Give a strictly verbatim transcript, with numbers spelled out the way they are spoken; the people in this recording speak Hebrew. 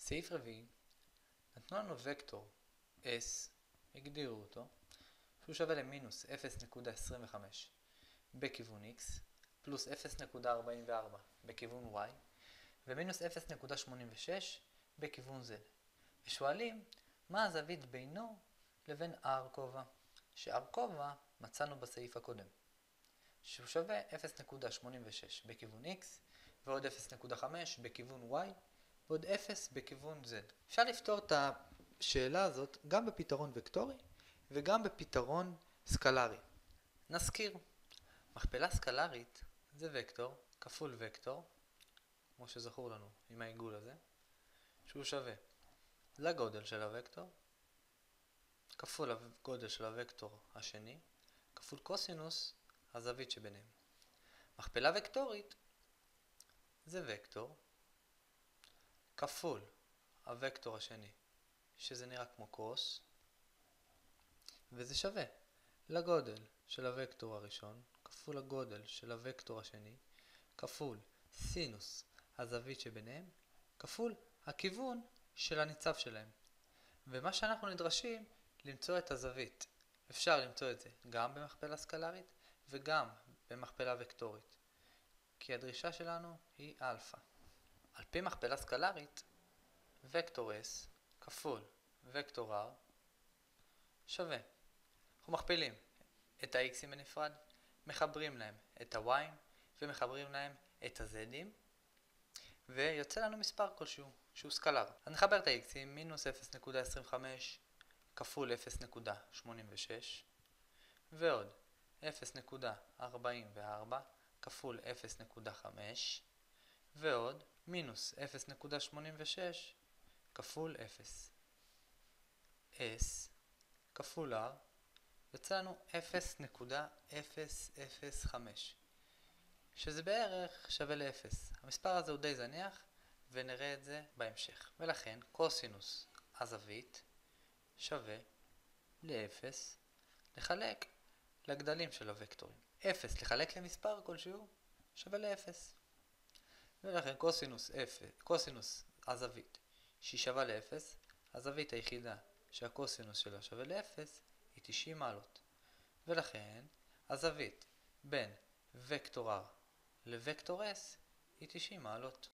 סעיף רביעי, נתנו לנו וקטור S, הגדירו אותו, שהוא שווה למינוס אפס נקודה עשרים וחמש בכיוון X, פלוס אפס נקודה ארבעים וארבע בכיוון Y, ומינוס אפס נקודה שמונים ושש בכיוון Z. ושואלים מה הזווית בינו לבין R כובע, ש-R כובע מצאנו בסעיף הקודם, שהוא שווה אפס נקודה שמונים ושש בכיוון X, ועוד אפס נקודה חמש בכיוון Y, ועוד אפס בכיוון Z. אפשר לפתור את השאלה הזאת גם בפתרון וקטורי וגם בפתרון סקלרי. נזכיר, מכפלה סקלרית זה וקטור כפול וקטור, כמו שזכור לנו עם העיגול הזה, שהוא שווה לגודל של הוקטור, כפול הגודל של הוקטור השני, כפול קוסינוס הזווית שביניהם. מכפלה וקטורית זה וקטור כפול הוקטור השני, שזה נראה כמו קוס, וזה שווה לגודל של הוקטור הראשון, כפול הגודל של הוקטור השני, כפול סינוס הזווית שביניהם, כפול הכיוון של הניצב שלהם. ומה שאנחנו נדרשים למצוא את הזווית. אפשר למצוא את זה גם במכפלה סקלרית וגם במכפלה וקטורית, כי הדרישה שלנו היא אלפא. על פי מכפלה סקלרית, וקטור S כפול וקטור R שווה. אנחנו מכפילים את ה-X'ים בנפרד, מחברים להם את ה-Y'ים ומחברים להם את ה-Z'ים, ויוצא לנו מספר כלשהו שהוא סקלר. אז נחבר את ה-X'ים, מינוס אפס נקודה עשרים וחמש כפול אפס נקודה שמונים ושש, ועוד אפס נקודה ארבעים וארבע כפול אפס נקודה חמש, ועוד מינוס אפס נקודה שמונים ושש כפול אפס. S כפול R יוצא לנו אפס נקודה אפס אפס חמש, שזה בערך שווה ל-אפס. המספר הזה הוא די זניח ונראה את זה בהמשך. ולכן קוסינוס הזווית שווה ל-אפס לחלק לגדלים של הוקטורים. אפס לחלק למספר כלשהו שווה ל-אפס. ולכן קוסינוס, קוסינוס הזווית שהיא שווה ל-אפס, הזווית היחידה שהקוסינוס שלה שווה ל-אפס היא תשעים מעלות. ולכן הזווית בין וקטור R לוקטור S היא תשעים מעלות.